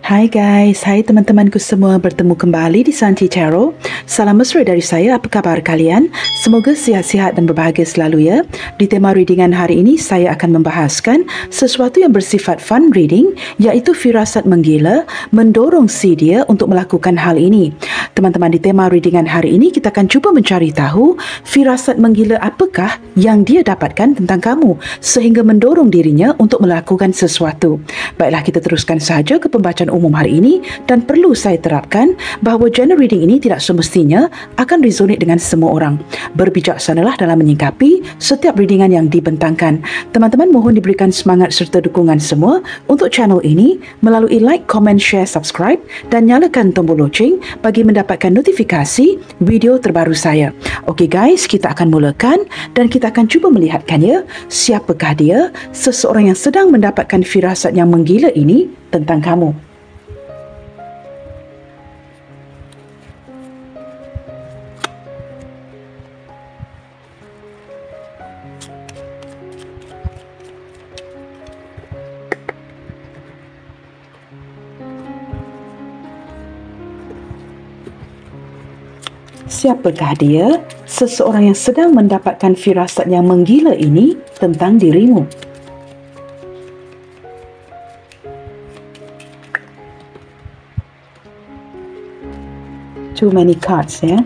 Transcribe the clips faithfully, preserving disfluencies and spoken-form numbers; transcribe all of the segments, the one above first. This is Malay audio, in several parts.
Hai guys, hai teman-temanku semua, bertemu kembali di Santi Tarot. Salam mesra dari saya, apa kabar kalian? Semoga sihat-sihat dan berbahagia selalu ya. Di tema readingan hari ini, saya akan membahaskan sesuatu yang bersifat fun reading, iaitu firasat menggila mendorong si dia untuk melakukan hal ini. Teman-teman, di tema readingan hari ini, kita akan cuba mencari tahu firasat menggila apakah yang dia dapatkan tentang kamu sehingga mendorong dirinya untuk melakukan sesuatu. Baiklah, kita teruskan sahaja ke pembacaan umum hari ini, dan perlu saya terapkan bahawa general reading ini tidak semestinya akan resonate dengan semua orang. Berbijaksanalah dalam menyikapi setiap readingan yang dibentangkan. Teman-teman, mohon diberikan semangat serta dukungan semua untuk channel ini melalui like, comment, share, subscribe dan nyalakan tombol loceng bagi mendapatkan notifikasi video terbaru saya. Okey guys, kita akan mulakan dan kita akan cuba melihatkannya. Siapakah dia, seseorang yang sedang mendapatkan firasat yang menggila ini tentang kamu? Siapakah dia, seseorang yang sedang mendapatkan firasat yang menggila ini tentang dirimu? Too many cards ya.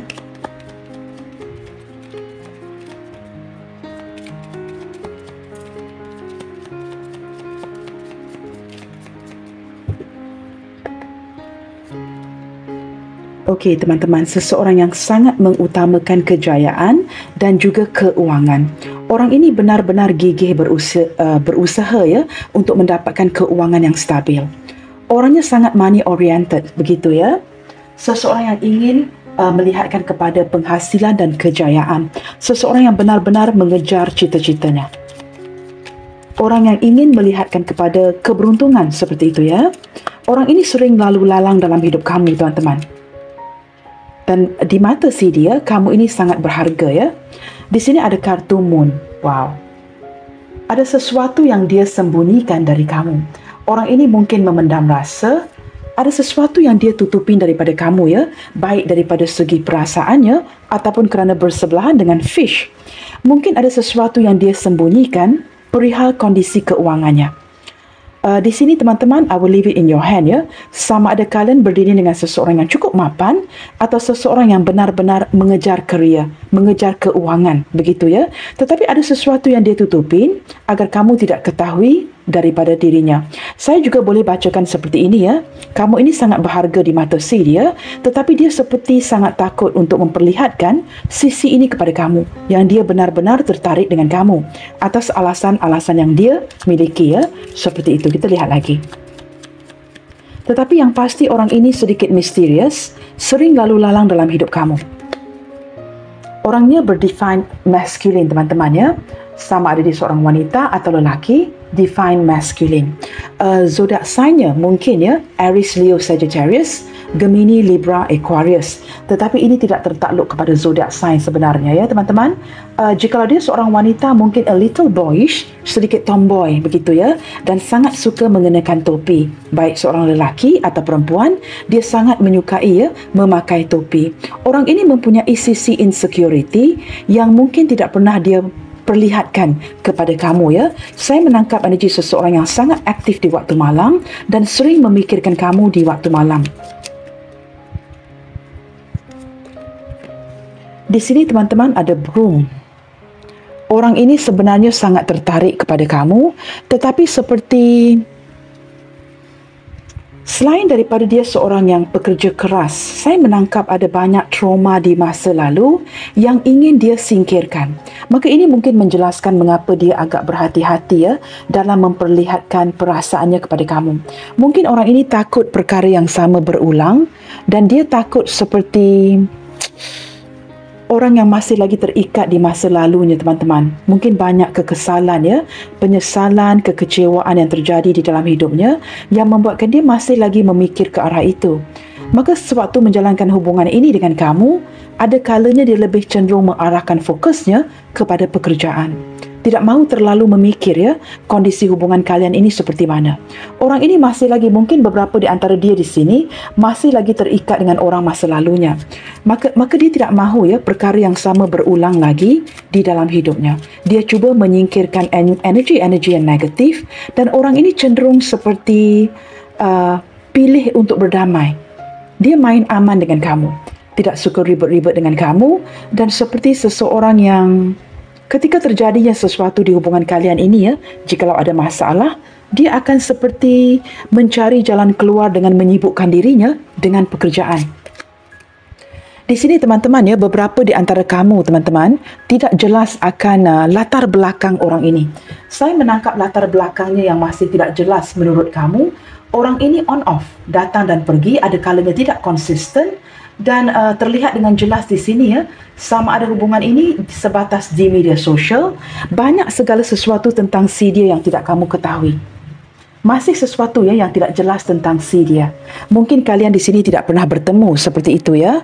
Okey teman-teman, seseorang yang sangat mengutamakan kejayaan dan juga keuangan. Orang ini benar-benar gigih berusaha, uh, berusaha ya untuk mendapatkan keuangan yang stabil. Orangnya sangat money oriented, begitu ya. Seseorang yang ingin uh, melihatkan kepada penghasilan dan kejayaan. Seseorang yang benar-benar mengejar cita-citanya. Orang yang ingin melihatkan kepada keberuntungan, seperti itu ya. Orang ini sering lalu lalang dalam hidup kamu teman-teman. Dan di mata si dia, kamu ini sangat berharga ya. Di sini ada kartu moon. Wow. Ada sesuatu yang dia sembunyikan dari kamu. Orang ini mungkin memendam rasa. Ada sesuatu yang dia tutupin daripada kamu ya. Baik daripada segi perasaannya ataupun kerana bersebelahan dengan fish. Mungkin ada sesuatu yang dia sembunyikan perihal kondisi keuangannya. Uh, di sini teman-teman, I will leave it in your hand ya. Sama ada kalian berdiri dengan seseorang yang cukup mapan atau seseorang yang benar-benar mengejar kerjaya, mengejar keuangan, begitu ya. Tetapi ada sesuatu yang dia tutupin agar kamu tidak ketahui daripada dirinya. Saya juga boleh bacakan seperti ini ya. Kamu ini sangat berharga di mata si dia, tetapi dia seperti sangat takut untuk memperlihatkan sisi ini kepada kamu, yang dia benar-benar tertarik dengan kamu atas alasan-alasan yang dia miliki ya. Seperti itu, kita lihat lagi. Tetapi yang pasti orang ini sedikit misterius, sering lalu lalang dalam hidup kamu. Orangnya berdefine masculine teman-teman ya. Sama ada dia seorang wanita atau lelaki, define masculine. Uh, zodiak sign-nya mungkin ya Aries, Leo, Sagittarius, Gemini, Libra, Aquarius. Tetapi ini tidak tertakluk kepada zodiak sign sebenarnya ya teman-teman. Uh, jikalau dia seorang wanita, mungkin a little boyish, sedikit tomboy begitu ya, dan sangat suka mengenakan topi. Baik seorang lelaki atau perempuan, dia sangat menyukai ya memakai topi. Orang ini mempunyai sisi insecurity yang mungkin tidak pernah dia perlihatkan kepada kamu ya. Saya menangkap energi seseorang yang sangat aktif di waktu malam dan sering memikirkan kamu di waktu malam. Di sini teman-teman ada broom. Orang ini sebenarnya sangat tertarik kepada kamu, tetapi seperti selain daripada dia seorang yang pekerja keras, saya menangkap ada banyak trauma di masa lalu yang ingin dia singkirkan. Maka ini mungkin menjelaskan mengapa dia agak berhati-hati ya dalam memperlihatkan perasaannya kepada kamu. Mungkin orang ini takut perkara yang sama berulang dan dia takut seperti orang yang masih lagi terikat di masa lalunya teman-teman. Mungkin banyak kekesalan ya, penyesalan, kekecewaan yang terjadi di dalam hidupnya yang membuatkan dia masih lagi memikir ke arah itu. Maka sewaktu menjalankan hubungan ini dengan kamu, ada kalanya dia lebih cenderung mengarahkan fokusnya kepada pekerjaan. tidak mahu terlalu memikir ya kondisi hubungan kalian ini seperti mana. Orang ini masih lagi, mungkin beberapa di antara dia di sini masih lagi terikat dengan orang masa lalunya. Maka maka dia tidak mahu ya perkara yang sama berulang lagi di dalam hidupnya. Dia cuba menyingkirkan energi-energi yang negatif, dan orang ini cenderung seperti uh, pilih untuk berdamai. Dia main aman dengan kamu, tidak suka ribet-ribet dengan kamu, dan seperti seseorang yang ketika terjadinya sesuatu di hubungan kalian ini ya, jikalau ada masalah, dia akan seperti mencari jalan keluar dengan menyibukkan dirinya dengan pekerjaan. Di sini teman-teman ya, beberapa di antara kamu teman-teman tidak jelas akan uh, latar belakang orang ini. Saya menangkap latar belakangnya yang masih tidak jelas menurut kamu. Orang ini on off, datang dan pergi, ada kalanya tidak konsisten, dan uh, terlihat dengan jelas di sini ya, sama ada hubungan ini sebatas di media sosial, banyak segala sesuatu tentang si dia yang tidak kamu ketahui. Masih sesuatu ya yang tidak jelas tentang si dia. Mungkin kalian di sini tidak pernah bertemu seperti itu ya.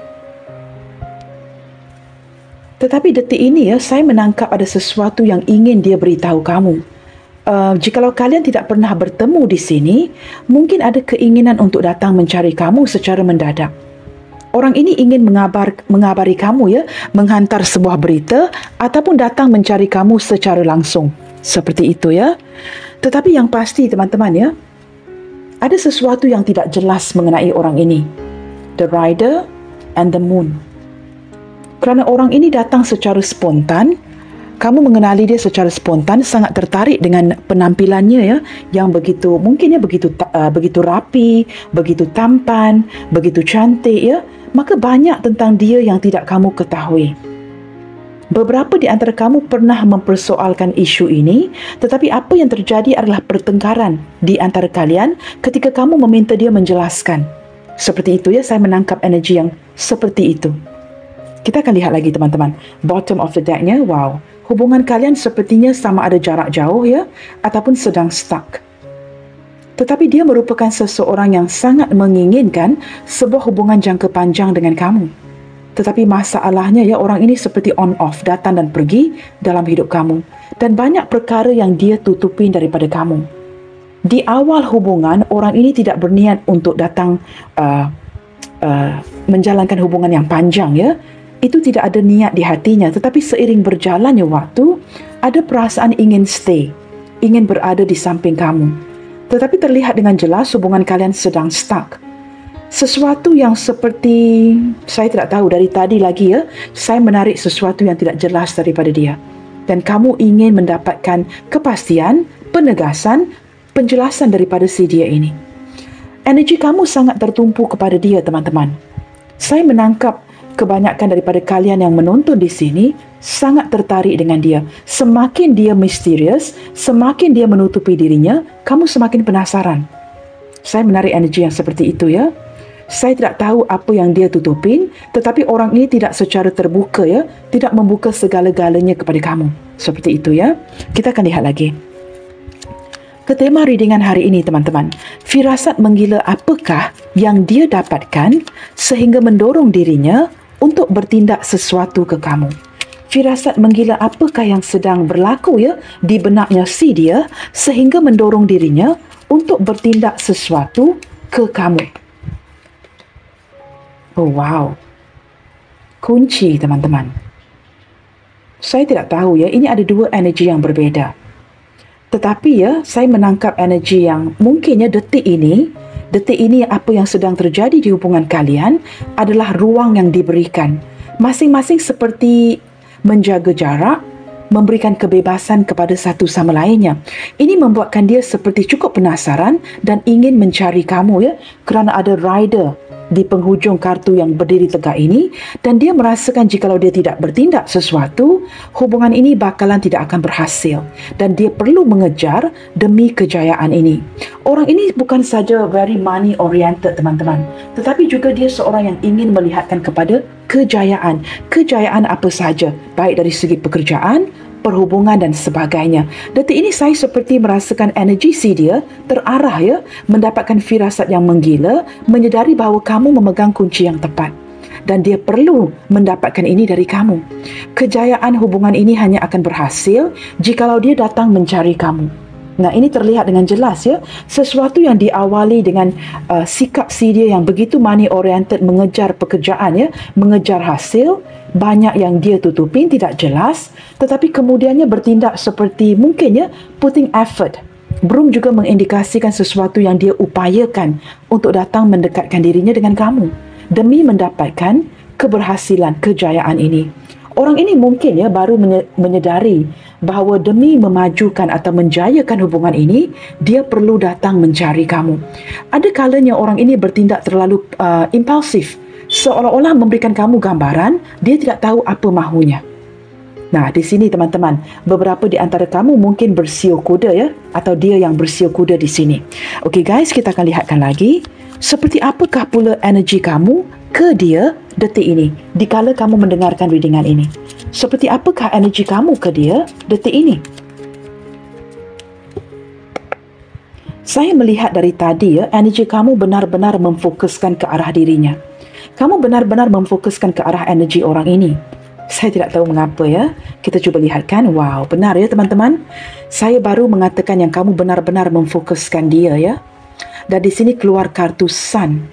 Tetapi detik ini ya, saya menangkap ada sesuatu yang ingin dia beritahu kamu. Uh, jikalau kalian tidak pernah bertemu di sini, mungkin ada keinginan untuk datang mencari kamu secara mendadak. Orang ini ingin mengabar, mengabari kamu ya, menghantar sebuah berita ataupun datang mencari kamu secara langsung. Seperti itu ya. Tetapi yang pasti teman-teman ya, ada sesuatu yang tidak jelas mengenai orang ini. The Rider and the Moon. Kerana orang ini datang secara spontan, kamu mengenali dia secara spontan, sangat tertarik dengan penampilannya ya, yang begitu mungkin ya begitu uh, begitu rapi, begitu tampan, begitu cantik ya. Maka banyak tentang dia yang tidak kamu ketahui. Beberapa di antara kamu pernah mempersoalkan isu ini, tetapi apa yang terjadi adalah pertengkaran di antara kalian ketika kamu meminta dia menjelaskan. Seperti itu ya, saya menangkap energi yang seperti itu. Kita akan lihat lagi teman-teman. Bottom of the deck-nya, wow. Hubungan kalian sepertinya sama ada jarak jauh ya, ataupun sedang stuck. Tetapi dia merupakan seseorang yang sangat menginginkan sebuah hubungan jangka panjang dengan kamu. Tetapi masalahnya ya, orang ini seperti on off, datang dan pergi dalam hidup kamu. Dan banyak perkara yang dia tutupin daripada kamu. Di awal hubungan, orang ini tidak berniat untuk datang uh, uh, menjalankan hubungan yang panjang ya. Itu tidak ada niat di hatinya, tetapi seiring berjalannya waktu, ada perasaan ingin stay, ingin berada di samping kamu. Tetapi terlihat dengan jelas hubungan kalian sedang stuck. Sesuatu yang seperti, saya tidak tahu, dari tadi lagi ya, saya menarik sesuatu yang tidak jelas daripada dia. Dan kamu ingin mendapatkan kepastian, penegasan, penjelasan daripada si dia ini. Energi kamu sangat tertumpu kepada dia teman-teman. Saya menangkap kebanyakan daripada kalian yang menonton di sini sangat tertarik dengan dia. Semakin dia misterius, semakin dia menutupi dirinya, kamu semakin penasaran. Saya menarik energi yang seperti itu ya. Saya tidak tahu apa yang dia tutupin, tetapi orang ini tidak secara terbuka ya, tidak membuka segala-galanya kepada kamu. Seperti itu ya. Kita akan lihat lagi. Ke tema readingan hari ini teman-teman, firasat menggila apakah yang dia dapatkan sehingga mendorong dirinya untuk bertindak sesuatu ke kamu. Firasat menggila apakah yang sedang berlaku ya di benaknya si dia sehingga mendorong dirinya untuk bertindak sesuatu ke kamu. Oh wow. Kunci teman-teman. Saya tidak tahu ya, ini ada dua energi yang berbeda. Tetapi ya, saya menangkap energi yang mungkinnya detik ini, detik ini apa yang sedang terjadi di hubungan kalian adalah ruang yang diberikan. Masing-masing seperti menjaga jarak, memberikan kebebasan kepada satu sama lainnya. Ini membuatkan dia seperti cukup penasaran dan ingin mencari kamu ya, kerana ada rider di penghujung kartu yang berdiri tegak ini, dan dia merasakan jikalau dia tidak bertindak sesuatu, hubungan ini bakalan tidak akan berhasil dan dia perlu mengejar demi kejayaan ini. Orang ini bukan saja very money oriented teman-teman, tetapi juga dia seorang yang ingin melihatkan kepada kejayaan. Kejayaan apa saja, baik dari segi pekerjaan, perhubungan dan sebagainya. Detik ini saya seperti merasakan energi si dia terarah ya, mendapatkan firasat yang menggila, menyedari bahawa kamu memegang kunci yang tepat. dan dia perlu mendapatkan ini dari kamu. Kejayaan hubungan ini hanya akan berhasil jikalau dia datang mencari kamu. Nah, ini terlihat dengan jelas ya. Sesuatu yang diawali dengan uh, sikap si dia yang begitu money oriented, mengejar pekerjaan ya, mengejar hasil, banyak yang dia tutupin, tidak jelas, tetapi kemudiannya bertindak seperti mungkin ya, putting effort. Belum juga mengindikasikan sesuatu yang dia upayakan untuk datang mendekatkan dirinya dengan kamu demi mendapatkan keberhasilan, kejayaan ini. Orang ini mungkin ya baru menyedari bahawa demi memajukan atau menjayakan hubungan ini, dia perlu datang mencari kamu. Ada kalanya orang ini bertindak terlalu uh, impulsif, seolah-olah memberikan kamu gambaran dia tidak tahu apa mahunya. Nah, di sini teman-teman, beberapa di antara kamu mungkin bersiul kuda ya, atau dia yang bersiul kuda di sini. Okey guys, kita akan lihatkan lagi seperti apakah pula energi kamu ke dia detik ini, dikala kamu mendengarkan readingan ini. Seperti apakah energi kamu ke dia detik ini? Saya melihat dari tadi ya, energi kamu benar-benar memfokuskan ke arah dirinya. Kamu benar-benar memfokuskan ke arah energi orang ini. Saya tidak tahu mengapa ya. Kita cuba lihatkan. Wow, benar ya teman-teman. Saya baru mengatakan yang kamu benar-benar memfokuskan dia ya. Dan di sini keluar kartu Sun.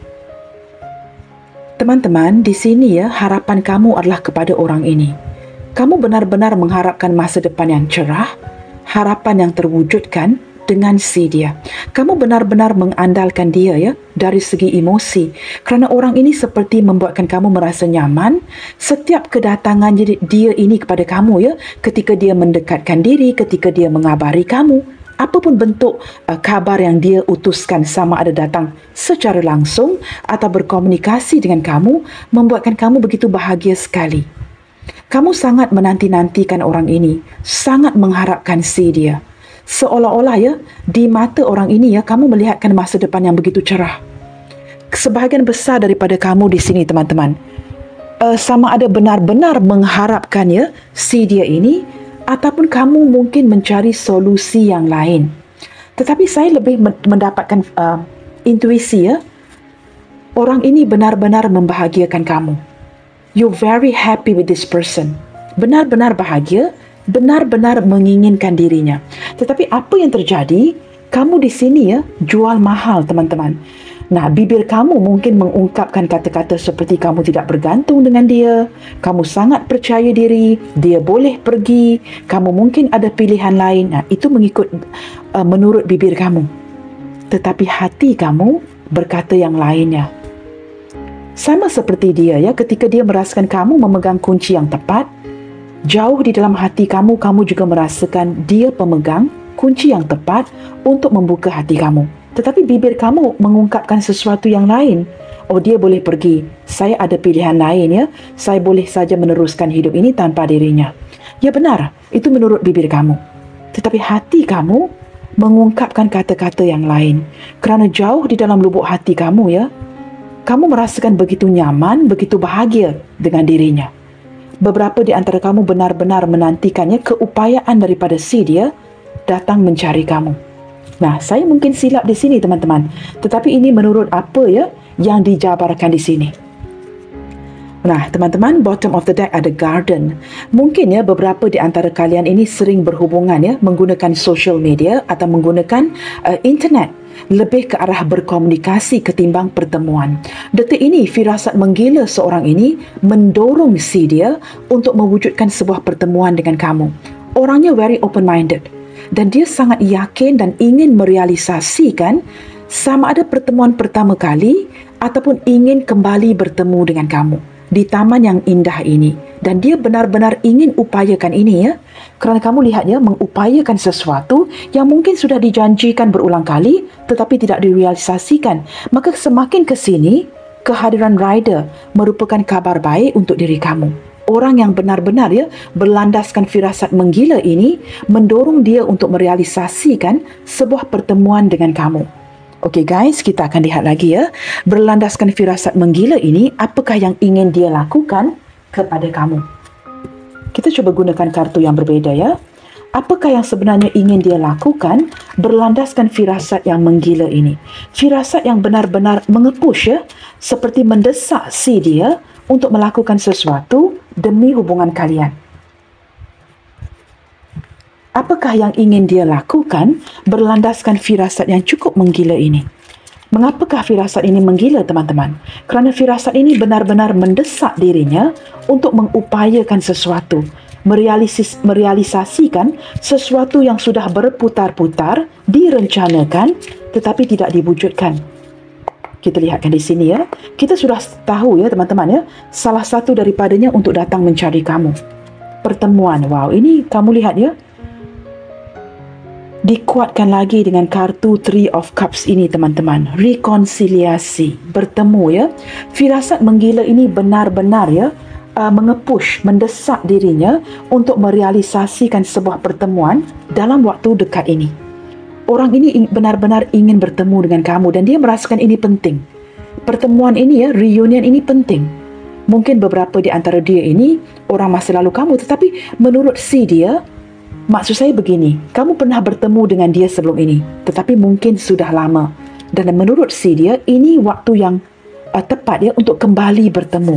Teman-teman, di sini ya, harapan kamu adalah kepada orang ini. Kamu benar-benar mengharapkan masa depan yang cerah, harapan yang terwujudkan dengan si dia. Kamu benar-benar mengandalkan dia ya, dari segi emosi. Kerana orang ini seperti membuatkan kamu merasa nyaman setiap kedatangan dia ini kepada kamu ya, ketika dia mendekatkan diri, ketika dia mengabari kamu. Apapun bentuk uh, kabar yang dia utuskan, sama ada datang secara langsung atau berkomunikasi dengan kamu, membuatkan kamu begitu bahagia sekali. Kamu sangat menanti-nantikan orang ini, sangat mengharapkan si dia. Seolah-olah ya, di mata orang ini ya, kamu melihatkan masa depan yang begitu cerah. Sebahagian besar daripada kamu di sini teman-teman, uh, sama ada benar-benar mengharapkan ya, si dia ini, ataupun kamu mungkin mencari solusi yang lain. Tetapi saya lebih mendapatkan uh, intuisi ya, orang ini benar-benar membahagiakan kamu. You're very happy with this person. Benar-benar bahagia, benar-benar menginginkan dirinya. Tetapi apa yang terjadi? Kamu di sini ya, jual mahal teman-teman. Nah, bibir kamu mungkin mengungkapkan kata-kata seperti kamu tidak bergantung dengan dia, kamu sangat percaya diri, dia boleh pergi, kamu mungkin ada pilihan lain. Nah, itu mengikut uh, menurut bibir kamu. Tetapi hati kamu berkata yang lainnya. Sama seperti dia ya, ketika dia merasakan kamu memegang kunci yang tepat, jauh di dalam hati kamu, kamu juga merasakan dia pemegang kunci yang tepat untuk membuka hati kamu. Tetapi bibir kamu mengungkapkan sesuatu yang lain. Oh, dia boleh pergi. Saya ada pilihan lain ya. Saya boleh saja meneruskan hidup ini tanpa dirinya. Ya benar, itu menurut bibir kamu. Tetapi hati kamu mengungkapkan kata-kata yang lain. Kerana jauh di dalam lubuk hati kamu ya, kamu merasakan begitu nyaman, begitu bahagia dengan dirinya. Beberapa di antara kamu benar-benar menantikannya, keupayaan daripada si dia datang mencari kamu. Nah, saya mungkin silap di sini teman-teman. Tetapi ini menurut apa ya yang dijabarkan di sini. Nah, teman-teman, bottom of the deck ada garden. Mungkin ya beberapa di antara kalian ini sering berhubungan ya menggunakan social media atau menggunakan uh, internet. Lebih ke arah berkomunikasi ketimbang pertemuan. Detik ini, firasat menggila seorang ini mendorong si dia untuk mewujudkan sebuah pertemuan dengan kamu. Orangnya very open-minded. Dan dia sangat yakin dan ingin merealisasikan sama ada pertemuan pertama kali ataupun ingin kembali bertemu dengan kamu di taman yang indah ini. Dan dia benar-benar ingin upayakan ini ya. Kerana kamu lihat ya, mengupayakan sesuatu yang mungkin sudah dijanjikan berulang kali tetapi tidak direalisasikan. Maka semakin ke sini, kehadiran rider merupakan kabar baik untuk diri kamu. Orang yang benar-benar ya berlandaskan firasat menggila ini mendorong dia untuk merealisasikan sebuah pertemuan dengan kamu. Okey guys, kita akan lihat lagi ya. Berlandaskan firasat menggila ini, apakah yang ingin dia lakukan kepada kamu? Kita cuba gunakan kartu yang berbeza ya. Apakah yang sebenarnya ingin dia lakukan berlandaskan firasat yang menggila ini? Firasat yang benar-benar mengepush ya, seperti mendesak si dia untuk melakukan sesuatu demi hubungan kalian. Apakah yang ingin dia lakukan berlandaskan firasat yang cukup menggila ini? Mengapakah firasat ini menggila, teman-teman? Kerana firasat ini benar-benar mendesak dirinya untuk mengupayakan sesuatu, merealisis, merealisasikan sesuatu yang sudah berputar-putar, direncanakan tetapi tidak diwujudkan. Kita lihatkan di sini ya. Kita sudah tahu ya teman-teman ya, salah satu daripadanya untuk datang mencari kamu. Pertemuan. Wow, ini kamu lihat ya. Dikuatkan lagi dengan kartu Three of Cups ini teman-teman. Rekonsiliasi, bertemu ya. Firasat menggila ini benar-benar ya uh, mengepush, mendesak dirinya untuk merealisasikan sebuah pertemuan dalam waktu dekat ini. Orang ini benar-benar ingin bertemu dengan kamu dan dia merasakan ini penting. Pertemuan ini ya, reunion ini penting. Mungkin beberapa di antara dia ini orang masa lalu kamu, tetapi menurut si dia, maksud saya begini, kamu pernah bertemu dengan dia sebelum ini, tetapi mungkin sudah lama. Dan menurut si dia, ini waktu yang uh, tepat ya untuk kembali bertemu.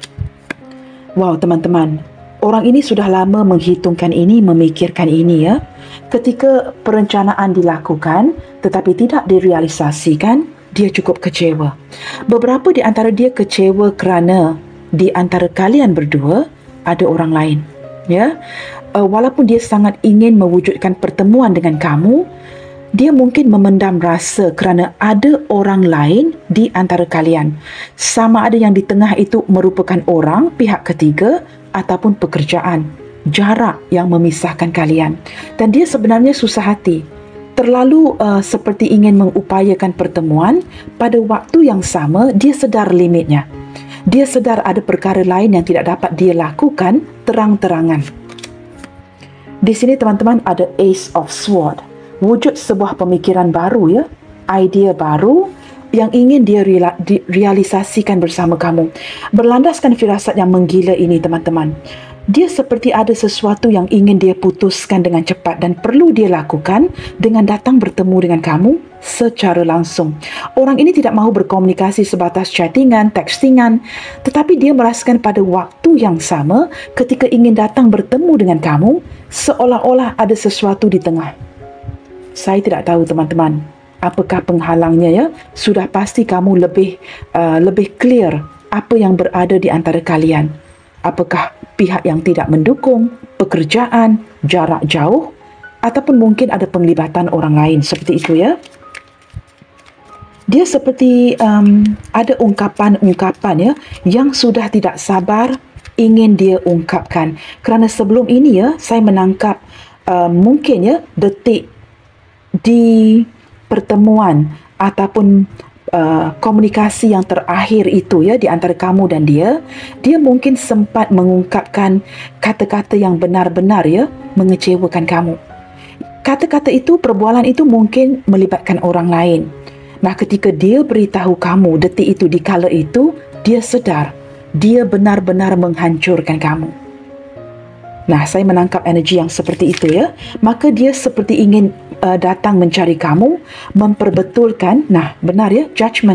Wow teman-teman, orang ini sudah lama menghitungkan ini, memikirkan ini ya. Ketika perencanaan dilakukan, tetapi tidak direalisasikan, dia cukup kecewa. Beberapa di antara dia kecewa kerana di antara kalian berdua ada orang lain. Ya, uh, walaupun dia sangat ingin mewujudkan pertemuan dengan kamu, dia mungkin memendam rasa kerana ada orang lain di antara kalian. Sama ada yang di tengah itu merupakan orang, pihak ketiga ataupun pekerjaan, jarak yang memisahkan kalian. Dan dia sebenarnya susah hati, terlalu uh, seperti ingin mengupayakan pertemuan. Pada waktu yang sama, dia sedar limitnya. Dia sedar ada perkara lain yang tidak dapat dia lakukan terang-terangan. Di sini teman-teman ada Ace of Sword. Wujud sebuah pemikiran baru ya, idea baru yang ingin dia realisasikan bersama kamu. Berlandaskan firasat yang menggila ini teman-teman. Dia seperti ada sesuatu yang ingin dia putuskan dengan cepat dan perlu dia lakukan dengan datang bertemu dengan kamu secara langsung. Orang ini tidak mahu berkomunikasi sebatas chattingan, textingan, tetapi dia merasakan pada waktu yang sama ketika ingin datang bertemu dengan kamu, seolah-olah ada sesuatu di tengah. Saya tidak tahu teman-teman, apakah penghalangnya ya? Sudah pasti kamu lebih uh, lebih clear apa yang berada di antara kalian. Apakah pihak yang tidak mendukung, pekerjaan, jarak jauh, ataupun mungkin ada penglibatan orang lain seperti itu ya. Dia seperti um, ada ungkapan-ungkapan ya yang sudah tidak sabar ingin dia ungkapkan. Kerana sebelum ini ya, saya menangkap uh, mungkin ya detik di pertemuan ataupun Uh, komunikasi yang terakhir itu ya di antara kamu dan dia, dia mungkin sempat mengungkapkan kata-kata yang benar-benar ya mengecewakan kamu. Kata-kata itu, perbualan itu mungkin melibatkan orang lain. Nah, ketika dia beritahu kamu detik itu di kala itu, dia sedar dia benar-benar menghancurkan kamu. Nah, saya menangkap energi yang seperti itu ya. Maka dia seperti ingin uh, datang mencari kamu, memperbetulkan, nah benar ya, judgment.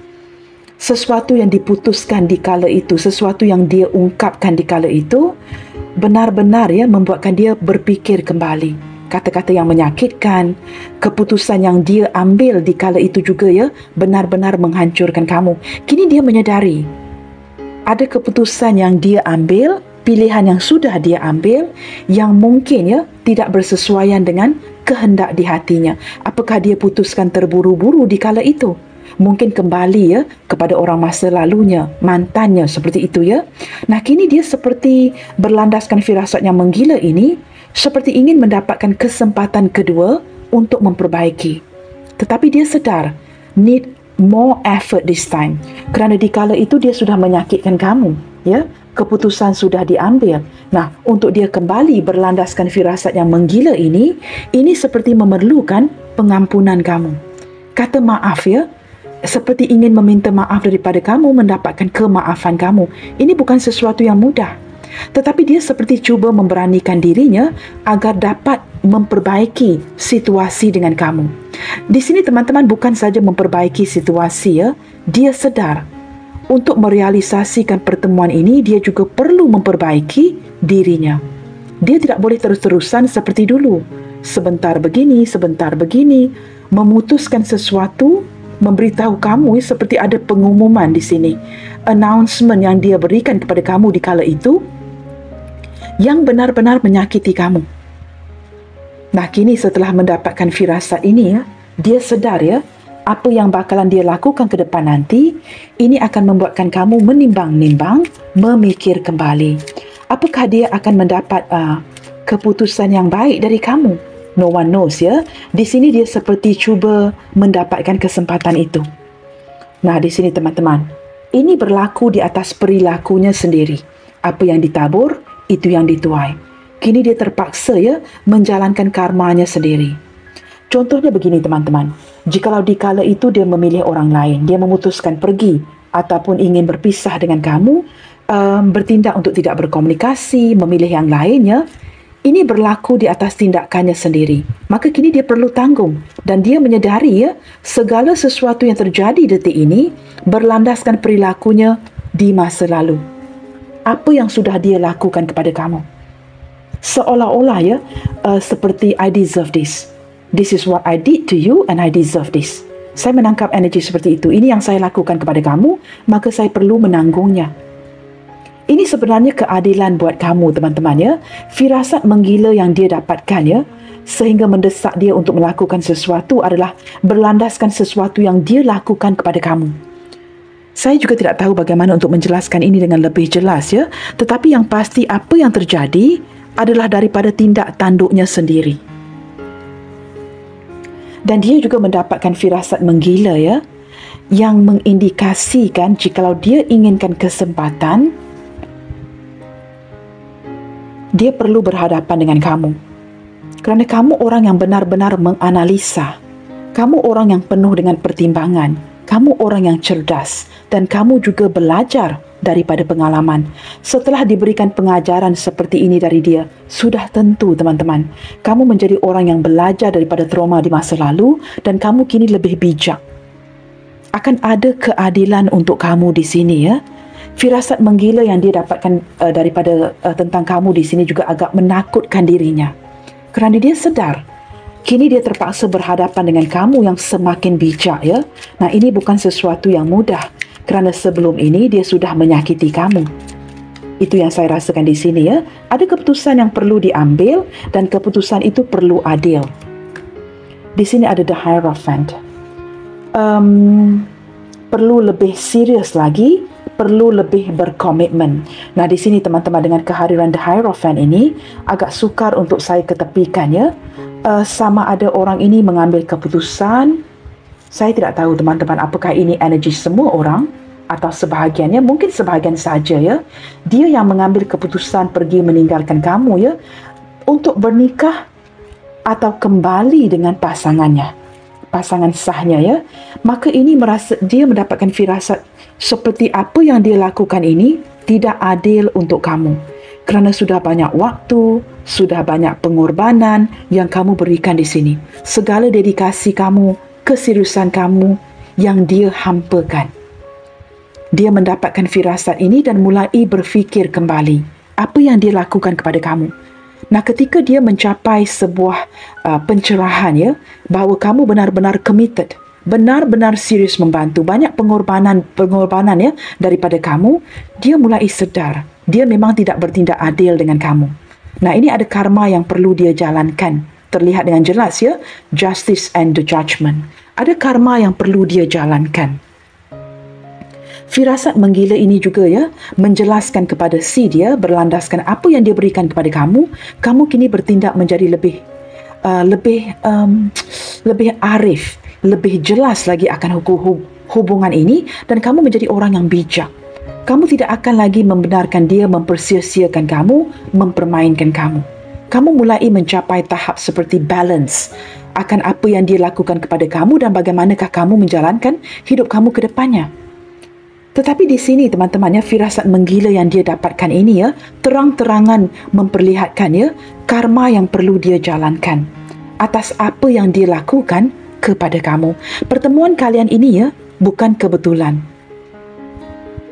Sesuatu yang diputuskan di kala itu, sesuatu yang dia ungkapkan di kala itu, benar-benar ya membuatkan dia berfikir kembali. Kata-kata yang menyakitkan, keputusan yang dia ambil di kala itu juga ya, benar-benar menghancurkan kamu. Kini dia menyadari, ada keputusan yang dia ambil, pilihan yang sudah dia ambil yang mungkin ya tidak bersesuaian dengan kehendak di hatinya. Apakah dia putuskan terburu-buru di kala itu? Mungkin kembali ya kepada orang masa lalunya, mantannya seperti itu ya. Nah, kini dia seperti berlandaskan firasat yang menggila ini, seperti ingin mendapatkan kesempatan kedua untuk memperbaiki. Tetapi dia sedar need more effort this time. Kerana di kala itu dia sudah menyakitkan kamu ya. Keputusan sudah diambil. Nah, untuk dia kembali berlandaskan firasat yang menggila ini, ini seperti memerlukan pengampunan kamu. Kata maaf ya, seperti ingin meminta maaf daripada kamu, mendapatkan kemaafan kamu. Ini bukan sesuatu yang mudah. Tetapi dia seperti cuba memberanikan dirinya agar dapat memperbaiki situasi dengan kamu. Di sini teman-teman bukan saja memperbaiki situasi ya, dia sedar Untuk merealisasikan pertemuan ini, dia juga perlu memperbaiki dirinya. Dia tidak boleh terus-terusan seperti dulu. Sebentar begini, sebentar begini, memutuskan sesuatu, memberitahu kamu seperti ada pengumuman di sini. Announcement yang dia berikan kepada kamu di kala itu yang benar-benar menyakiti kamu. Nah, kini setelah mendapatkan firasat ini, ya, dia sedar ya, apa yang bakalan dia lakukan ke depan nanti, ini akan membuatkan kamu menimbang-nimbang, memikir kembali. Apakah dia akan mendapat uh, keputusan yang baik dari kamu? No one knows ya. Di sini dia seperti cuba mendapatkan kesempatan itu. Nah, di sini teman-teman, ini berlaku di atas perilakunya sendiri. Apa yang ditabur, itu yang dituai. Kini dia terpaksa ya menjalankan karmanya sendiri. Contohnya begini teman-teman. Jikalau di kala itu dia memilih orang lain, dia memutuskan pergi ataupun ingin berpisah dengan kamu, um, bertindak untuk tidak berkomunikasi, memilih yang lainnya, ini berlaku di atas tindakannya sendiri. Maka kini dia perlu tanggung dan dia menyedari ya segala sesuatu yang terjadi detik ini berlandaskan perilakunya di masa lalu. Apa yang sudah dia lakukan kepada kamu? Seolah-olah ya uh, seperti I deserve this. This is what I did to you and I deserve this. Saya menangkap energi seperti itu. Ini yang saya lakukan kepada kamu, maka saya perlu menanggungnya. Ini sebenarnya keadilan buat kamu teman-teman ya. Firasat menggila yang dia dapatkan ya, sehingga mendesak dia untuk melakukan sesuatu adalah berlandaskan sesuatu yang dia lakukan kepada kamu. Saya juga tidak tahu bagaimana untuk menjelaskan ini dengan lebih jelas ya. Tetapi yang pasti apa yang terjadi adalah daripada tindak tanduknya sendiri. Dan dia juga mendapatkan firasat menggila ya, yang mengindikasikan jikalau dia inginkan kesempatan, dia perlu berhadapan dengan kamu. Kerana kamu orang yang benar-benar menganalisa. Kamu orang yang penuh dengan pertimbangan. Kamu orang yang cerdas. Dan kamu juga belajar daripada pengalaman. Setelah diberikan pengajaran seperti ini dari dia, sudah tentu teman-teman, kamu menjadi orang yang belajar daripada trauma di masa lalu dan kamu kini lebih bijak. Akan ada keadilan untuk kamu di sini ya. Firasat menggila yang dia dapatkan uh, daripada uh, tentang kamu di sini juga agak menakutkan dirinya. Kerana dia sedar, kini dia terpaksa berhadapan dengan kamu yang semakin bijak ya. Nah, ini bukan sesuatu yang mudah. Kerana sebelum ini dia sudah menyakiti kamu. Itu yang saya rasakan di sini ya. Ada keputusan yang perlu diambil dan keputusan itu perlu adil. Di sini ada the Hierophant. Um, perlu lebih serius lagi, perlu lebih berkomitmen. Nah, di sini teman-teman dengan kehadiran the Hierophant ini agak sukar untuk saya ketepikan ya. Uh, sama ada orang ini mengambil keputusan. Saya tidak tahu teman-teman apakah ini energi semua orang atau sebahagiannya, mungkin sebahagian saja ya. Dia yang mengambil keputusan pergi meninggalkan kamu ya, untuk bernikah atau kembali dengan pasangannya, pasangan sahnya ya. Maka ini merasa dia mendapatkan firasat seperti apa yang dia lakukan ini tidak adil untuk kamu. Kerana sudah banyak waktu, sudah banyak pengorbanan yang kamu berikan di sini. Segala dedikasi kamu, keseriusan kamu yang dia hampakan. Dia mendapatkan firasat ini dan mulai berfikir kembali apa yang dia lakukan kepada kamu. Nah, ketika dia mencapai sebuah uh, pencerahan ya, bahawa kamu benar-benar committed, benar-benar serius membantu, banyak pengorbanan pengorbanan ya daripada kamu, dia mulai sedar dia memang tidak bertindak adil dengan kamu. Nah, ini ada karma yang perlu dia jalankan. Terlihat dengan jelas ya, justice and the judgment. Ada karma yang perlu dia jalankan. Firasat menggila ini juga ya menjelaskan kepada si dia berlandaskan apa yang dia berikan kepada kamu, kamu kini bertindak menjadi lebih uh, lebih um, lebih arif, lebih jelas lagi akan hubungan ini dan kamu menjadi orang yang bijak. Kamu tidak akan lagi membenarkan dia mempersia-siakan kamu, mempermainkan kamu. Kamu mulai mencapai tahap seperti balance akan apa yang dia lakukan kepada kamu dan bagaimanakah kamu menjalankan hidup kamu ke depannya. Tetapi di sini teman-teman ya, firasat menggila yang dia dapatkan ini ya, terang-terangan memperlihatkan ya, karma yang perlu dia jalankan atas apa yang dia lakukan kepada kamu. Pertemuan kalian ini ya, bukan kebetulan.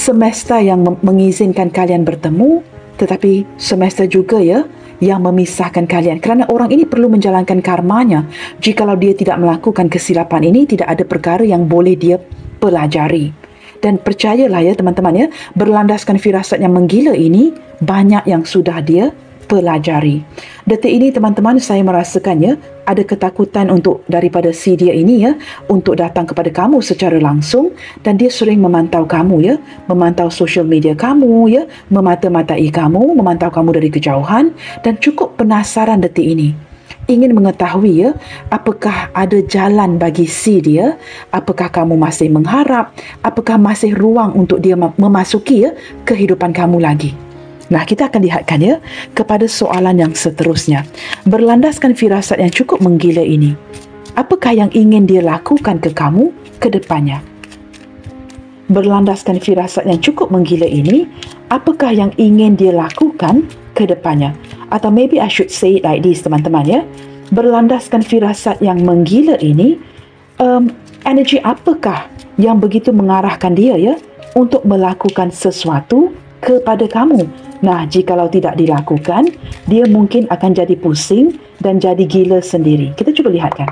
Semesta yang mem- mengizinkan kalian bertemu, tetapi semesta juga ya yang memisahkan kalian, kerana orang ini perlu menjalankan karmanya. Jikalau dia tidak melakukan kesilapan ini, tidak ada perkara yang boleh dia pelajari. Dan percayalah ya teman-teman ya, berlandaskan firasat yang menggila ini, banyak yang sudah dia pelajari. Detik ini teman-teman, saya merasakan ya, ada ketakutan untuk daripada si dia ini ya, untuk datang kepada kamu secara langsung, dan dia sering memantau kamu ya, memantau social media kamu ya, memata-matai kamu, memantau kamu dari kejauhan, dan cukup penasaran detik ini. Ingin mengetahui ya, apakah ada jalan bagi si dia, apakah kamu masih mengharap, apakah masih ruang untuk dia memasuki ya kehidupan kamu lagi. Nah, kita akan lihatkan ya kepada soalan yang seterusnya. Berlandaskan firasat yang cukup menggila ini, apakah yang ingin dia lakukan ke kamu ke depannya? Berlandaskan firasat yang cukup menggila ini, apakah yang ingin dia lakukan ke depannya? Atau maybe I should say it like this teman-teman ya. Berlandaskan firasat yang menggila ini, um, energi apakah yang begitu mengarahkan dia ya untuk melakukan sesuatu kepada kamu? Nah, jikalau tidak dilakukan, dia mungkin akan jadi pusing dan jadi gila sendiri. Kita cuba lihatkan.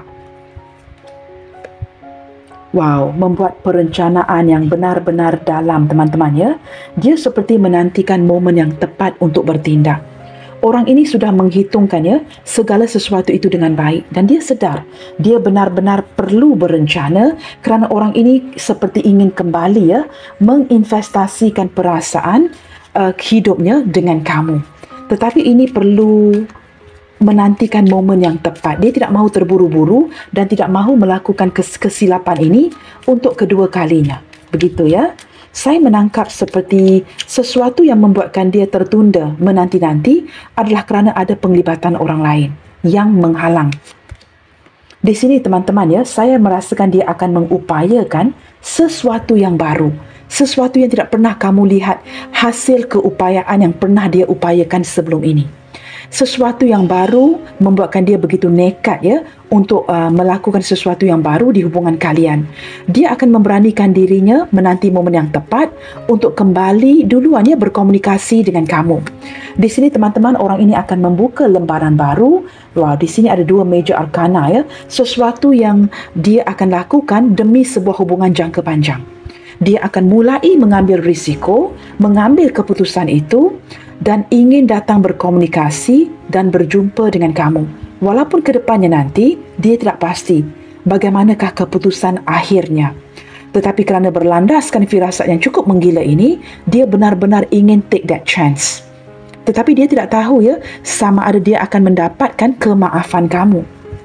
Wow, membuat perencanaan yang benar-benar dalam teman-teman ya. Dia seperti menantikan momen yang tepat untuk bertindak. Orang ini sudah menghitungkan ya segala sesuatu itu dengan baik, dan dia sedar dia benar-benar perlu berencana kerana orang ini seperti ingin kembali ya menginvestasikan perasaan uh, hidupnya dengan kamu. Tetapi ini perlu menantikan momen yang tepat. Dia tidak mahu terburu-buru dan tidak mahu melakukan kes- kesilapan ini untuk kedua kalinya. Begitu ya. Saya menangkap seperti sesuatu yang membuatkan dia tertunda menanti-nanti adalah kerana ada penglibatan orang lain yang menghalang. Di sini teman-teman ya, saya merasakan dia akan mengupayakan sesuatu yang baru. Sesuatu yang tidak pernah kamu lihat hasil keupayaan yang pernah dia upayakan sebelum ini. Sesuatu yang baru membuatkan dia begitu nekat ya untuk uh, melakukan sesuatu yang baru di hubungan kalian. Dia akan memberanikan dirinya menanti momen yang tepat untuk kembali duluan ya berkomunikasi dengan kamu. Di sini teman-teman, orang ini akan membuka lembaran baru. Wah, di sini ada dua major arkana ya. Sesuatu yang dia akan lakukan demi sebuah hubungan jangka panjang. Dia akan mulai mengambil risiko, mengambil keputusan itu, dan ingin datang berkomunikasi dan berjumpa dengan kamu. Walaupun ke depannya nanti, dia tidak pasti bagaimanakah keputusan akhirnya. Tetapi kerana berlandaskan firasat yang cukup menggila ini, dia benar-benar ingin take that chance. Tetapi dia tidak tahu ya, sama ada dia akan mendapatkan kemaafan kamu.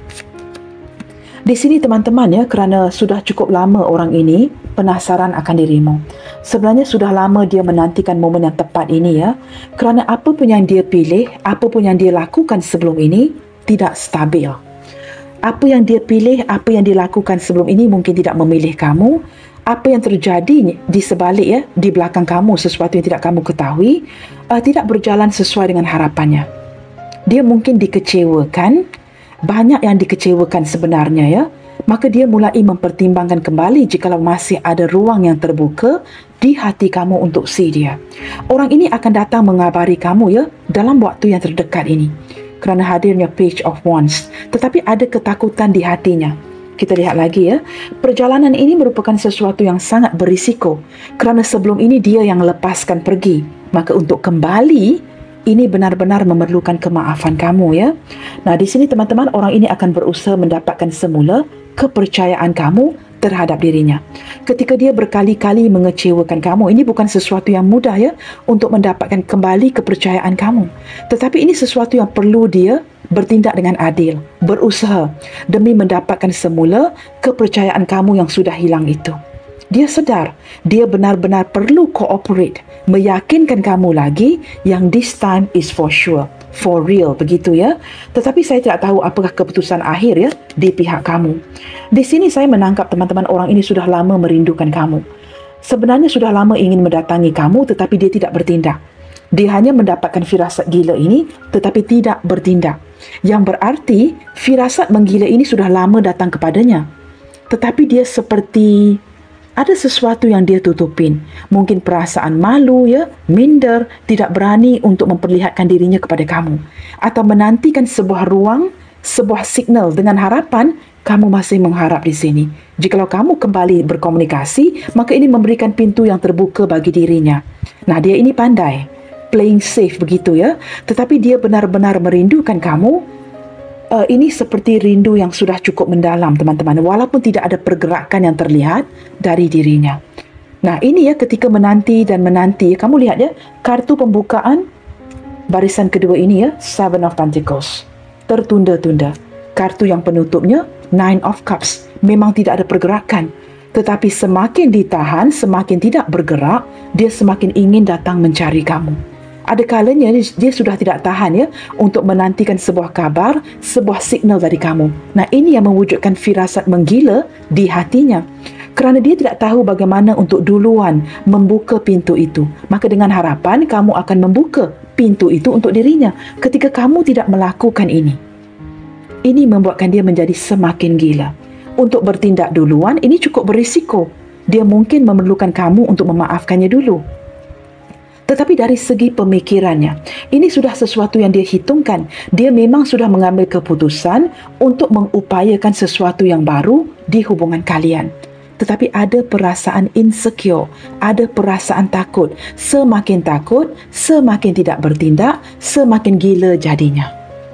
Di sini teman-teman ya, kerana sudah cukup lama orang ini penasaran akan dirimu. Sebenarnya sudah lama dia menantikan momen yang tepat ini ya. Kerana apa pun yang dia pilih, apa pun yang dia lakukan sebelum ini tidak stabil. Apa yang dia pilih, apa yang dia lakukan sebelum ini mungkin tidak memilih kamu. Apa yang terjadi di sebalik ya, di belakang kamu, sesuatu yang tidak kamu ketahui, uh, tidak berjalan sesuai dengan harapannya. Dia mungkin dikecewakan. Banyak yang dikecewakan sebenarnya ya. Maka dia mulai mempertimbangkan kembali jikalau masih ada ruang yang terbuka di hati kamu untuk si dia. Orang ini akan datang mengabari kamu ya dalam waktu yang terdekat ini kerana hadirnya Page of Wands. Tetapi ada ketakutan di hatinya. Kita lihat lagi ya. Perjalanan ini merupakan sesuatu yang sangat berisiko kerana sebelum ini dia yang lepaskan pergi. Maka untuk kembali, ini benar-benar memerlukan kemaafan kamu ya. Nah, di sini teman-teman, orang ini akan berusaha mendapatkan semula kepercayaan kamu terhadap dirinya. Ketika dia berkali-kali mengecewakan kamu, ini bukan sesuatu yang mudah ya untuk mendapatkan kembali kepercayaan kamu. Tetapi ini sesuatu yang perlu dia bertindak dengan adil, berusaha demi mendapatkan semula kepercayaan kamu yang sudah hilang itu. Dia sedar, dia benar-benar perlu cooperate, meyakinkan kamu lagi yang this time is for sure, for real, begitu ya. Tetapi saya tidak tahu apakah keputusan akhir ya di pihak kamu. Di sini saya menangkap teman-teman, orang ini sudah lama merindukan kamu. Sebenarnya sudah lama ingin mendatangi kamu, tetapi dia tidak bertindak. Dia hanya mendapatkan firasat gila ini, tetapi tidak bertindak. Yang berarti firasat menggila ini sudah lama datang kepadanya. Tetapi dia seperti Ada sesuatu yang dia tutupin. Mungkin perasaan malu ya, minder, tidak berani untuk memperlihatkan dirinya kepada kamu. Atau menantikan sebuah ruang, sebuah signal dengan harapan kamu masih mengharap di sini. Jikalau kamu kembali berkomunikasi, maka ini memberikan pintu yang terbuka bagi dirinya. Nah, dia ini pandai. Playing safe begitu ya. Tetapi dia benar-benar merindukan kamu. Uh, ini seperti rindu yang sudah cukup mendalam, teman-teman, walaupun tidak ada pergerakan yang terlihat dari dirinya. Nah, ini ya ketika menanti dan menanti, kamu lihat ya, kartu pembukaan barisan kedua ini ya, Seven of Pentacles. Tertunda-tunda. Kartu yang penutupnya, Nine of Cups. Memang tidak ada pergerakan. Tetapi semakin ditahan, semakin tidak bergerak, dia semakin ingin datang mencari kamu. Ada kalanya dia sudah tidak tahan ya untuk menantikan sebuah kabar, sebuah signal dari kamu. Nah, ini yang mewujudkan firasat menggila di hatinya. Kerana dia tidak tahu bagaimana untuk duluan membuka pintu itu. Maka dengan harapan kamu akan membuka pintu itu untuk dirinya ketika kamu tidak melakukan ini. Ini membuatkan dia menjadi semakin gila. Untuk bertindak duluan ini cukup berisiko. Dia mungkin memerlukan kamu untuk memaafkannya dulu. Tetapi dari segi pemikirannya, ini sudah sesuatu yang dia hitungkan. Dia memang sudah mengambil keputusan untuk mengupayakan sesuatu yang baru di hubungan kalian. Tetapi ada perasaan insecure, ada perasaan takut. Semakin takut, semakin tidak bertindak, semakin gila jadinya.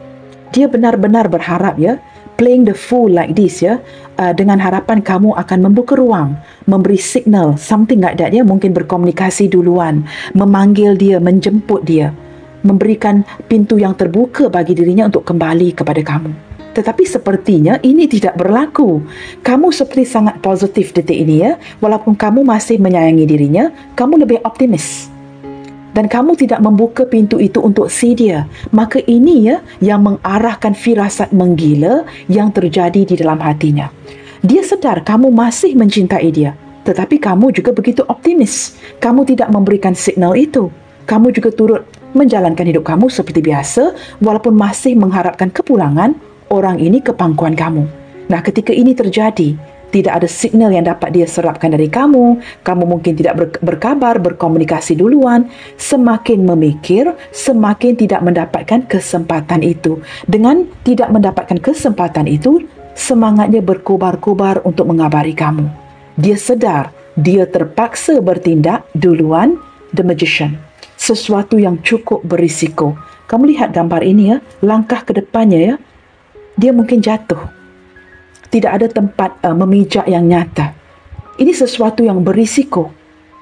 Dia benar-benar berharap ya, playing the fool like this ya, uh, dengan harapan kamu akan membuka ruang, memberi signal, something like that ya, mungkin berkomunikasi duluan, memanggil dia, menjemput dia, memberikan pintu yang terbuka bagi dirinya untuk kembali kepada kamu. Tetapi sepertinya ini tidak berlaku. Kamu seperti sangat positif detik ini ya, walaupun kamu masih menyayangi dirinya, kamu lebih optimis. Dan kamu tidak membuka pintu itu untuk si dia. Maka ini ya yang mengarahkan firasat menggila yang terjadi di dalam hatinya. Dia sedar kamu masih mencintai dia. Tetapi kamu juga begitu optimis. Kamu tidak memberikan signal itu. Kamu juga turut menjalankan hidup kamu seperti biasa walaupun masih mengharapkan kepulangan orang ini ke pangkuan kamu. Nah, ketika ini terjadi, tidak ada signal yang dapat dia serapkan dari kamu. Kamu mungkin tidak ber- berkabar, berkomunikasi duluan. Semakin memikir, semakin tidak mendapatkan kesempatan itu. Dengan tidak mendapatkan kesempatan itu, semangatnya berkobar-kobar untuk mengabari kamu. Dia sedar, dia terpaksa bertindak duluan. The Magician. Sesuatu yang cukup berisiko. Kamu lihat gambar ini ya, langkah ke depannya ya, dia mungkin jatuh. Tidak ada tempat uh, memijak yang nyata. Ini sesuatu yang berisiko.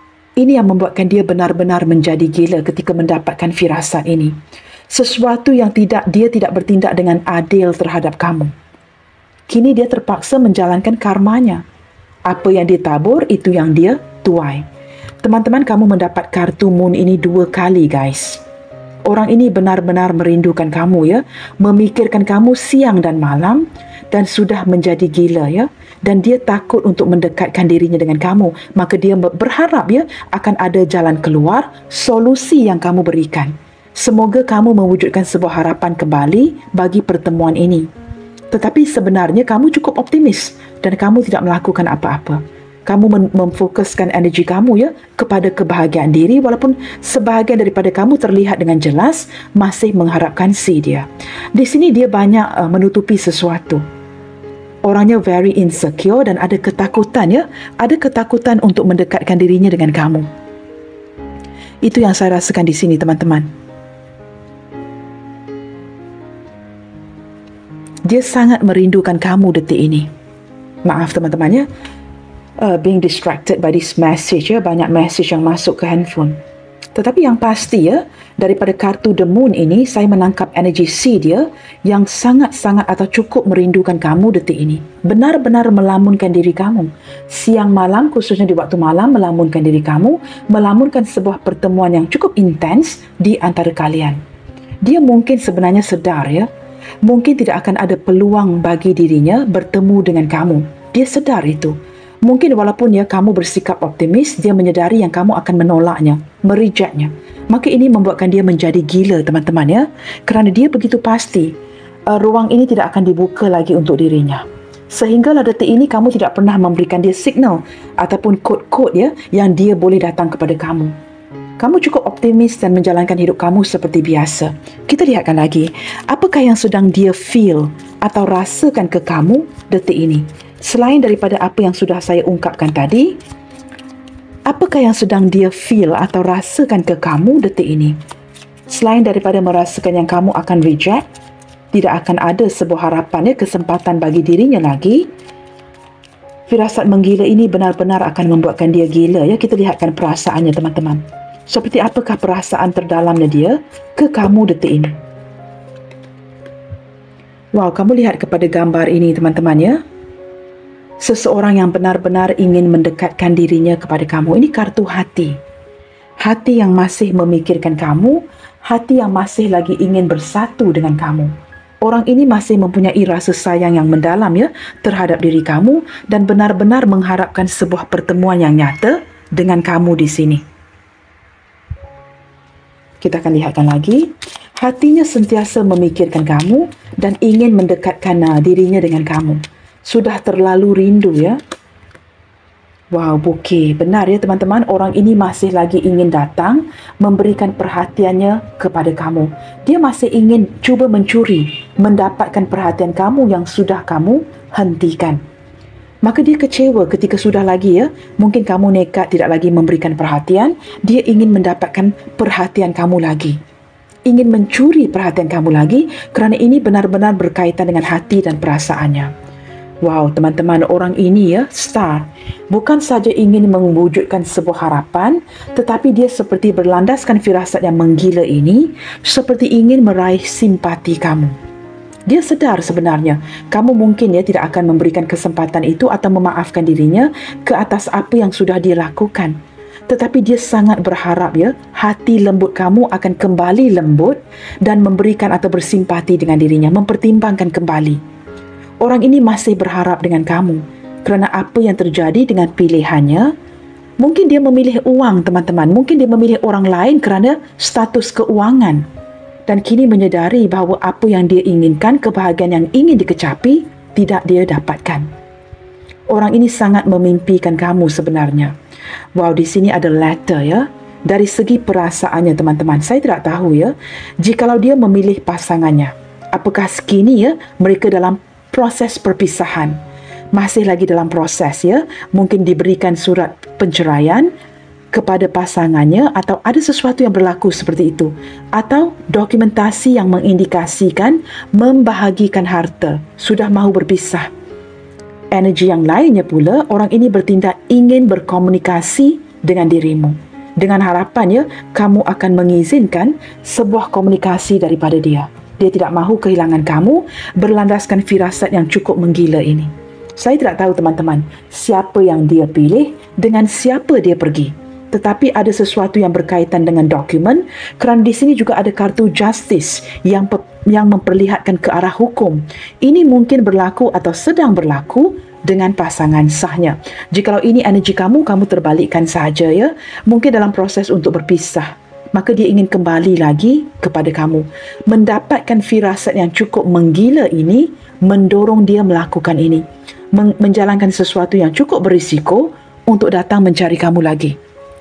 Ini yang membuatkan dia benar-benar menjadi gila ketika mendapatkan firasat ini. Sesuatu yang tidak dia tidak bertindak dengan adil terhadap kamu. Kini dia terpaksa menjalankan karmanya. Apa yang dia tabur, itu yang dia tuai. Teman-teman, kamu mendapat kartu moon ini dua kali, guys. Orang ini benar-benar merindukan kamu ya, memikirkan kamu siang dan malam, dan sudah menjadi gila ya, dan dia takut untuk mendekatkan dirinya dengan kamu. Maka dia berharap ya akan ada jalan keluar, solusi yang kamu berikan. Semoga kamu mewujudkan sebuah harapan kembali bagi pertemuan ini. Tetapi sebenarnya kamu cukup optimis dan kamu tidak melakukan apa-apa. Kamu mem- memfokuskan energi kamu ya kepada kebahagiaan diri, walaupun sebahagian daripada kamu terlihat dengan jelas masih mengharapkan si dia. Di sini dia banyak uh, menutupi sesuatu. Orangnya very insecure dan ada ketakutan ya, ada ketakutan untuk mendekatkan dirinya dengan kamu. Itu yang saya rasakan di sini, teman-teman. Dia sangat merindukan kamu detik ini. Maaf teman-teman ya, uh, being distracted by this message ya, banyak message yang masuk ke handphone. Tetapi yang pasti ya, daripada kartu The Moon ini, saya menangkap energi si dia yang sangat-sangat atau cukup merindukan kamu detik ini. Benar-benar melamunkan diri kamu. Siang malam, khususnya di waktu malam, melamunkan diri kamu, melamunkan sebuah pertemuan yang cukup intens di antara kalian. Dia mungkin sebenarnya sedar ya, mungkin tidak akan ada peluang bagi dirinya bertemu dengan kamu. Dia sedar itu. Mungkin walaupun ya kamu bersikap optimis, dia menyedari yang kamu akan menolaknya, merejectnya. Maka ini membuatkan dia menjadi gila, teman-teman ya. Kerana dia begitu pasti uh, ruang ini tidak akan dibuka lagi untuk dirinya. Sehinggalah detik ini kamu tidak pernah memberikan dia signal ataupun kod-kod ya yang dia boleh datang kepada kamu. Kamu cukup optimis dan menjalankan hidup kamu seperti biasa. Kita lihatkan lagi, apakah yang sedang dia feel atau rasakan ke kamu detik ini? Selain daripada apa yang sudah saya ungkapkan tadi, apakah yang sedang dia feel atau rasakan ke kamu detik ini? Selain daripada merasakan yang kamu akan reject, tidak akan ada sebuah harapan ya, kesempatan bagi dirinya lagi. Firasat menggila ini benar-benar akan membuatkan dia gila ya. Kita lihatkan perasaannya teman-teman. Seperti apakah perasaan terdalamnya dia ke kamu detik ini? Wow, kamu lihat kepada gambar ini teman-teman ya. Seseorang yang benar-benar ingin mendekatkan dirinya kepada kamu. Ini kartu hati. Hati yang masih memikirkan kamu, hati yang masih lagi ingin bersatu dengan kamu. Orang ini masih mempunyai rasa sayang yang mendalam ya terhadap diri kamu dan benar-benar mengharapkan sebuah pertemuan yang nyata dengan kamu di sini. Kita akan lihatkan lagi. Hatinya sentiasa memikirkan kamu dan ingin mendekatkan uh, dirinya dengan kamu. Sudah terlalu rindu ya. Wow, bukit. Benar ya teman-teman, orang ini masih lagi ingin datang memberikan perhatiannya kepada kamu. Dia masih ingin cuba mencuri, mendapatkan perhatian kamu yang sudah kamu hentikan. Maka dia kecewa ketika sudah lagi ya, mungkin kamu nekat tidak lagi memberikan perhatian, dia ingin mendapatkan perhatian kamu lagi. Ingin mencuri perhatian kamu lagi kerana ini benar-benar berkaitan dengan hati dan perasaannya. Wow, teman-teman, orang ini ya, star. Bukan saja ingin mewujudkan sebuah harapan, tetapi dia seperti berlandaskan firasat yang menggila ini, seperti ingin meraih simpati kamu. Dia sedar sebenarnya, kamu mungkin ya tidak akan memberikan kesempatan itu atau memaafkan dirinya ke atas apa yang sudah dia lakukan. Tetapi dia sangat berharap ya, hati lembut kamu akan kembali lembut dan memberikan atau bersimpati dengan dirinya, mempertimbangkan kembali. Orang ini masih berharap dengan kamu kerana apa yang terjadi dengan pilihannya. Mungkin dia memilih uang teman-teman, mungkin dia memilih orang lain kerana status keuangan. Dan kini menyedari bahawa apa yang dia inginkan, kebahagiaan yang ingin dikecapi, tidak dia dapatkan. Orang ini sangat memimpikan kamu sebenarnya. Wow, di sini ada letter ya. Dari segi perasaannya teman-teman, saya tidak tahu ya, jikalau dia memilih pasangannya, apakah sekini ya mereka dalam proses perpisahan, masih lagi dalam proses ya, mungkin diberikan surat penceraian kepada pasangannya atau ada sesuatu yang berlaku seperti itu, atau dokumentasi yang mengindikasikan membahagikan harta, sudah mahu berpisah. Energi yang lainnya pula, orang ini bertindak ingin berkomunikasi dengan dirimu dengan harapan ya kamu akan mengizinkan sebuah komunikasi daripada dia. Dia tidak mahu kehilangan kamu berlandaskan firasat yang cukup menggila ini. Saya tidak tahu teman-teman siapa yang dia pilih, dengan siapa dia pergi. Tetapi ada sesuatu yang berkaitan dengan dokumen, kerana di sini juga ada kartu justice yang yang memperlihatkan ke arah hukum. Ini mungkin berlaku atau sedang berlaku dengan pasangan sahnya. Jikalau ini energi kamu, kamu terbalikkan saja ya. Mungkin dalam proses untuk berpisah. Maka dia ingin kembali lagi kepada kamu. Mendapatkan firasat yang cukup menggila ini, mendorong dia melakukan ini. Men- menjalankan sesuatu yang cukup berisiko untuk datang mencari kamu lagi.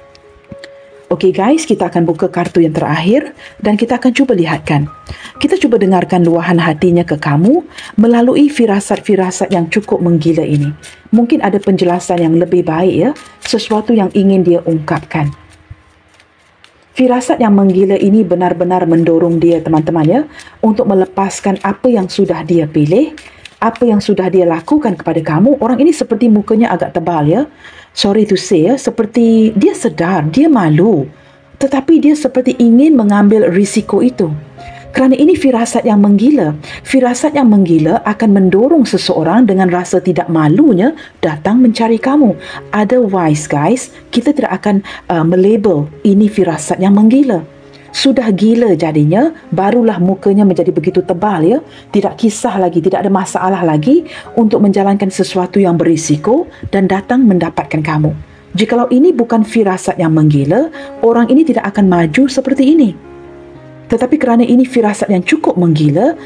Okey guys, kita akan buka kartu yang terakhir dan kita akan cuba lihatkan. Kita cuba dengarkan luahan hatinya ke kamu melalui firasat-firasat yang cukup menggila ini. Mungkin ada penjelasan yang lebih baik ya, sesuatu yang ingin dia ungkapkan. Firasat yang menggila ini benar-benar mendorong dia teman-teman ya untuk melepaskan apa yang sudah dia pilih, apa yang sudah dia lakukan kepada kamu. Orang ini seperti mukanya agak tebal ya. Sorry to say ya, seperti dia sedar, dia malu. Tetapi dia seperti ingin mengambil risiko itu. Kerana ini firasat yang menggila. Firasat yang menggila akan mendorong seseorang dengan rasa tidak malunya datang mencari kamu. Otherwise guys, kita tidak akan uh, melabel ini firasat yang menggila. Sudah gila jadinya, barulah mukanya menjadi begitu tebal ya. Tidak kisah lagi, tidak ada masalah lagi untuk menjalankan sesuatu yang berisiko dan datang mendapatkan kamu. Jikalau ini bukan firasat yang menggila, orang ini tidak akan maju seperti ini. Tetapi kerana ini firasat yang cukup menggila,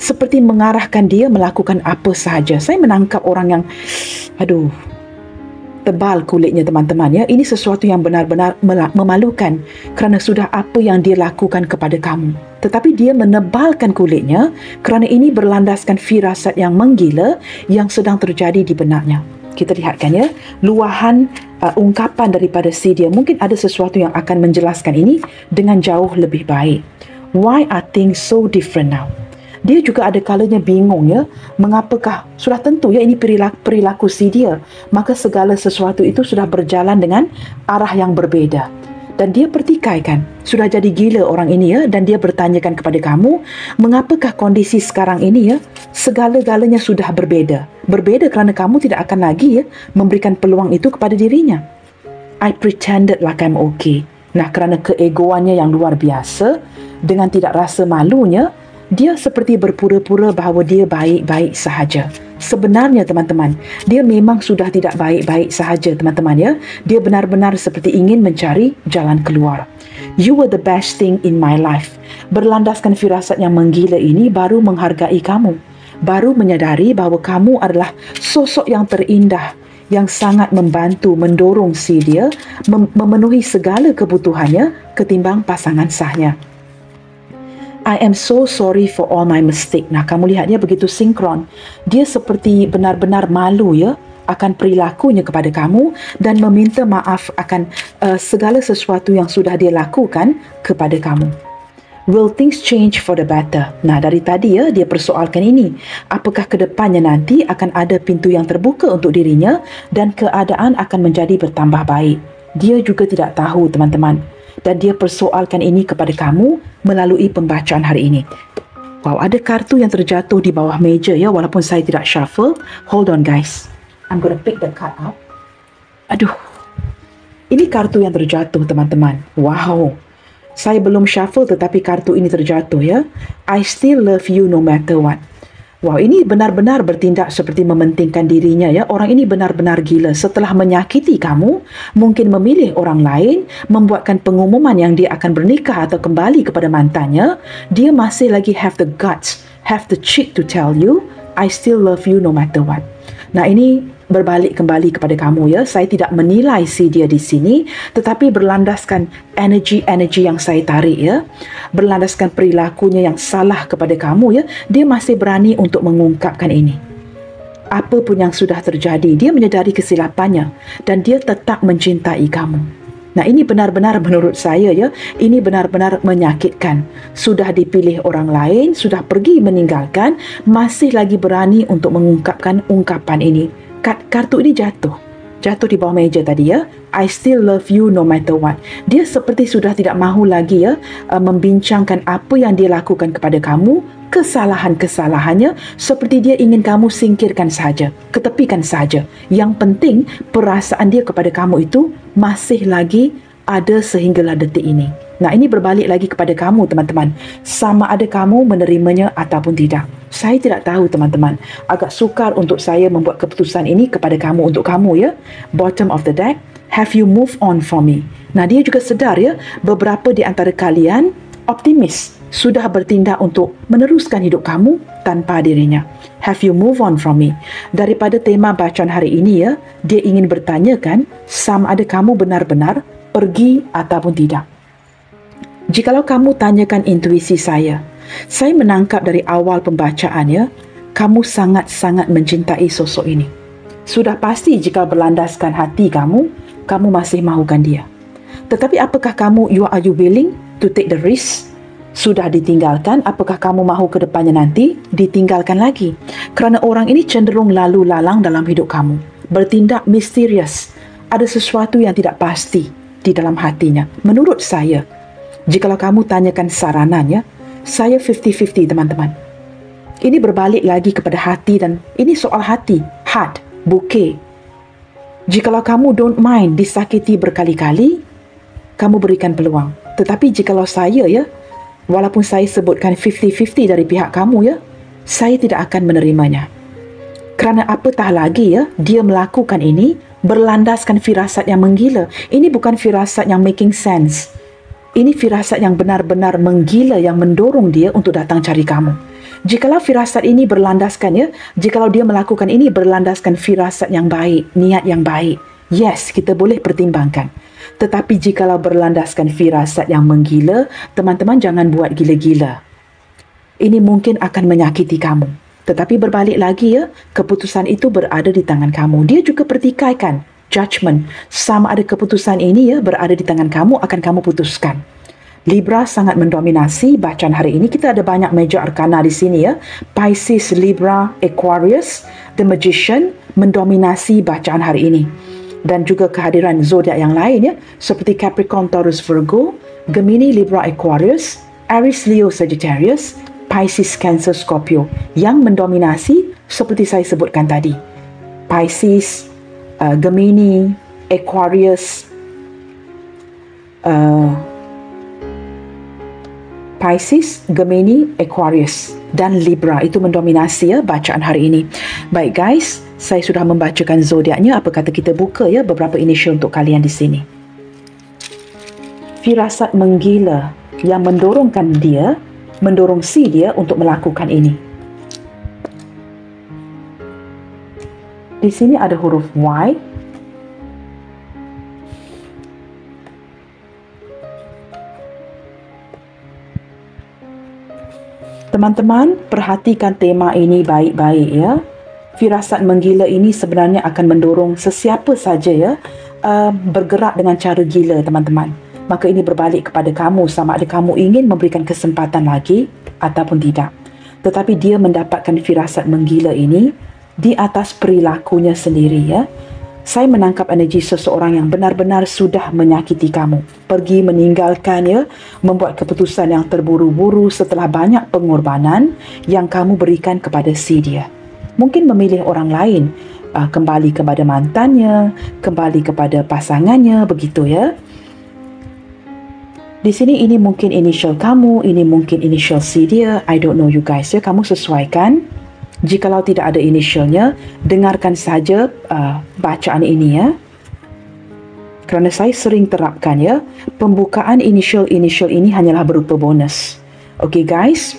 seperti mengarahkan dia melakukan apa sahaja. Saya menangkap orang yang, aduh, tebal kulitnya teman-teman ya. Ini sesuatu yang benar-benar memalukan kerana sudah apa yang dia lakukan kepada kamu. Tetapi dia menebalkan kulitnya kerana ini berlandaskan firasat yang menggila yang sedang terjadi di benaknya. Kita lihatkan ya, luahan uh, ungkapan daripada si dia. Mungkin ada sesuatu yang akan menjelaskan ini dengan jauh lebih baik. Why are things so different now? Dia juga ada kalanya bingung ya, mengapakah, sudah tentu ya ini perilaku, perilaku si dia, maka segala sesuatu itu sudah berjalan dengan arah yang berbeda. Dan dia pertikaikan, sudah jadi gila orang ini ya, dan dia bertanyakan kepada kamu, mengapakah kondisi sekarang ini ya, segala-galanya sudah berbeda. Berbeda kerana kamu tidak akan lagi ya, memberikan peluang itu kepada dirinya. I pretended like I'm okay. Nah, kerana keegoannya yang luar biasa, dengan tidak rasa malunya, dia seperti berpura-pura bahawa dia baik-baik sahaja. Sebenarnya teman-teman, dia memang sudah tidak baik-baik sahaja teman-teman ya. Dia benar-benar seperti ingin mencari jalan keluar. You were the best thing in my life. Berlandaskan firasat yang menggila ini baru menghargai kamu. Baru menyadari bahawa kamu adalah sosok yang terindah, yang sangat membantu, mendorong si dia mem- memenuhi segala kebutuhannya ketimbang pasangan sahnya. I am so sorry for all my mistake. Nah, kamu lihat dia begitu sinkron. Dia seperti benar-benar malu ya akan perilakunya kepada kamu dan meminta maaf akan uh, segala sesuatu yang sudah dia lakukan kepada kamu. Will things change for the better? Nah, dari tadi ya dia persoalkan ini. Apakah ke depannya nanti akan ada pintu yang terbuka untuk dirinya dan keadaan akan menjadi bertambah baik? Dia juga tidak tahu teman-teman. Dan dia persoalkan ini kepada kamu melalui pembacaan hari ini. Wow, ada kartu yang terjatuh di bawah meja ya, walaupun saya tidak shuffle. Hold on guys. I'm gonna pick the card up. Aduh. Ini kartu yang terjatuh teman-teman. Wow. Saya belum shuffle tetapi kartu ini terjatuh ya. I still love you no matter what. Wow, ini benar-benar bertindak seperti mementingkan dirinya ya. Orang ini benar-benar gila. Setelah menyakiti kamu, mungkin memilih orang lain, membuatkan pengumuman yang dia akan bernikah atau kembali kepada mantannya, dia masih lagi have the guts, have the cheek to tell you, I still love you no matter what. Nah, ini berbalik kembali kepada kamu ya. Saya tidak menilai si dia di sini, tetapi berlandaskan energi-energi yang saya tarik ya. Berlandaskan perilakunya yang salah kepada kamu ya. Dia masih berani untuk mengungkapkan ini. Apa pun yang sudah terjadi, dia menyadari kesilapannya dan dia tetap mencintai kamu. Nah, ini benar-benar menurut saya ya, ini benar-benar menyakitkan. Sudah dipilih orang lain, sudah pergi meninggalkan, masih lagi berani untuk mengungkapkan ungkapan ini. Kartu ini jatuh. Jatuh di bawah meja tadi ya. I still love you no matter what. Dia seperti sudah tidak mahu lagi ya uh, membincangkan apa yang dia lakukan kepada kamu, kesalahan-kesalahannya, seperti dia ingin kamu singkirkan saja, ketepikan saja. Yang penting perasaan dia kepada kamu itu masih lagi ada sehinggalah detik ini. Nah, ini berbalik lagi kepada kamu teman-teman. Sama ada kamu menerimanya ataupun tidak. Saya tidak tahu teman-teman. Agak sukar untuk saya membuat keputusan ini kepada kamu, untuk kamu ya. Bottom of the deck, have you moved on from me? Nah, dia juga sedar ya, beberapa di antara kalian optimis, sudah bertindak untuk meneruskan hidup kamu tanpa dirinya. Have you moved on from me? Daripada tema bacaan hari ini ya, dia ingin bertanyakan sama ada kamu benar-benar pergi ataupun tidak. Jikalau kamu tanyakan intuisi saya, saya menangkap dari awal pembacaan ya, kamu sangat-sangat mencintai sosok ini. Sudah pasti jika berlandaskan hati kamu, kamu masih mahukan dia. Tetapi apakah kamu, you are you willing to take the risk? Sudah ditinggalkan, apakah kamu mahu ke depannya nanti ditinggalkan lagi? Kerana orang ini cenderung lalu lalang dalam hidup kamu, bertindak misterius, ada sesuatu yang tidak pasti di dalam hatinya. Menurut saya, jikalau kamu tanyakan saranannya, saya fifty fifty teman-teman. Ini berbalik lagi kepada hati dan ini soal hati, heart, bouquet. Jikalau kamu don't mind disakiti berkali-kali, kamu berikan peluang. Tetapi jikalau saya ya, walaupun saya sebutkan fifty fifty dari pihak kamu ya, saya tidak akan menerimanya. Kerana apatah lagi ya, dia melakukan ini berlandaskan firasat yang menggila. Ini bukan firasat yang making sense. Ini firasat yang benar-benar menggila yang mendorong dia untuk datang cari kamu. Jikalau firasat ini berlandaskan ya, jikalau dia melakukan ini berlandaskan firasat yang baik, niat yang baik, yes, kita boleh pertimbangkan. Tetapi jikalau berlandaskan firasat yang menggila, teman-teman jangan buat gila-gila. Ini mungkin akan menyakiti kamu. Tetapi berbalik lagi ya, keputusan itu berada di tangan kamu. Dia juga pertikaikan judgment. Sama ada keputusan ini ya berada di tangan kamu, akan kamu putuskan. Libra sangat mendominasi bacaan hari ini. Kita ada banyak major arkana di sini ya. Pisces, Libra, Aquarius, The Magician mendominasi bacaan hari ini. Dan juga kehadiran zodiak yang lain ya, seperti Capricorn, Taurus, Virgo, Gemini, Libra, Aquarius, Aries, Leo, Sagittarius, Pisces, Cancer, Scorpio yang mendominasi seperti saya sebutkan tadi. Pisces, uh, Gemini, Aquarius, uh, Pisces, Gemini, Aquarius dan Libra itu mendominasi ya bacaan hari ini. Baik guys, saya sudah membacakan zodiaknya. Apa kata kita buka ya beberapa initial untuk kalian di sini. Firasat menggila yang mendorongkan dia, mendorong si dia untuk melakukan ini. Di sini ada huruf Y. Teman-teman, perhatikan tema ini baik-baik ya. Firasat menggila ini sebenarnya akan mendorong sesiapa saja ya uh, bergerak dengan cara gila, teman-teman. Maka ini berbalik kepada kamu, sama ada kamu ingin memberikan kesempatan lagi ataupun tidak. Tetapi dia mendapatkan firasat menggila ini di atas perilakunya sendiri ya. Saya menangkap energi seseorang yang benar-benar sudah menyakiti kamu. Pergi meninggalkan ya, membuat keputusan yang terburu-buru setelah banyak pengorbanan yang kamu berikan kepada si dia. Mungkin memilih orang lain, uh, kembali kepada mantannya, kembali kepada pasangannya, begitu ya. Di sini ini mungkin initial kamu, ini mungkin initial si dia. I don't know you guys ya, kamu sesuaikan. Jikalau tidak ada initialnya, dengarkan saja uh, bacaan ini ya. Kerana saya sering terapkan ya, pembukaan initial-initial ini hanyalah berupa bonus. Okay guys.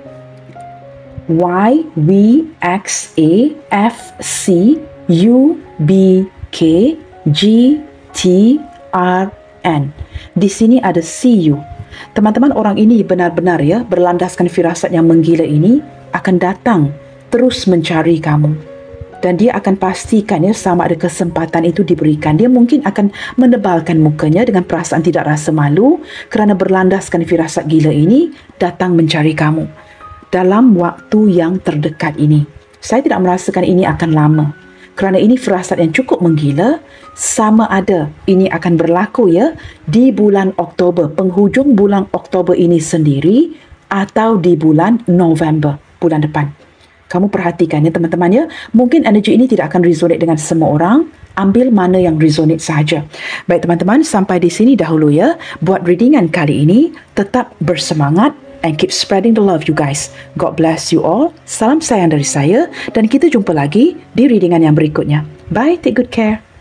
Y, W, X, A, F, C, U, B, K, G, T, R, N. Di sini ada C U. Teman-teman, orang ini benar-benar ya berlandaskan firasat yang menggila ini akan datang terus mencari kamu. Dan dia akan pastikan ya sama ada kesempatan itu diberikan. Dia mungkin akan menebalkan mukanya dengan perasaan tidak rasa malu kerana berlandaskan firasat gila ini datang mencari kamu dalam waktu yang terdekat ini. Saya tidak merasakan ini akan lama. Kerana ini firasat yang cukup menggila, sama ada ini akan berlaku ya di bulan Oktober, penghujung bulan Oktober ini sendiri atau di bulan November, bulan depan. Kamu perhatikan ya teman-teman ya, mungkin energi ini tidak akan resonate dengan semua orang, ambil mana yang resonate sahaja. Baik teman-teman, sampai di sini dahulu ya, buat readingan kali ini, tetap bersemangat and keep spreading the love you guys. God bless you all, salam sayang dari saya dan kita jumpa lagi di readingan yang berikutnya. Bye, take good care.